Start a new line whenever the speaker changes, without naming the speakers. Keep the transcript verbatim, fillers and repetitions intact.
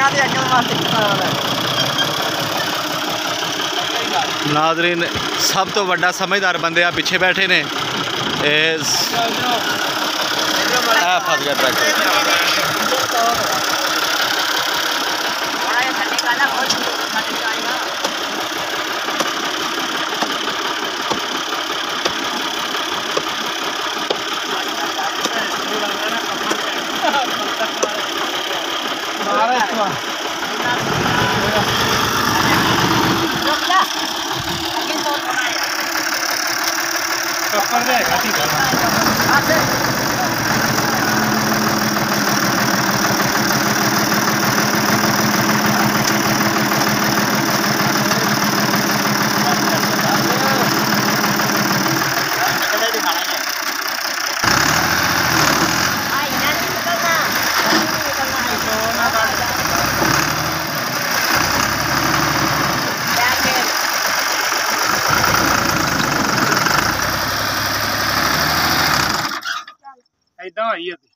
ناظرین سب تو بڑا سمجھدار بندے آ پیچھے بیٹھے نے پھس گیا ٹریکٹر
ادھا ہوئی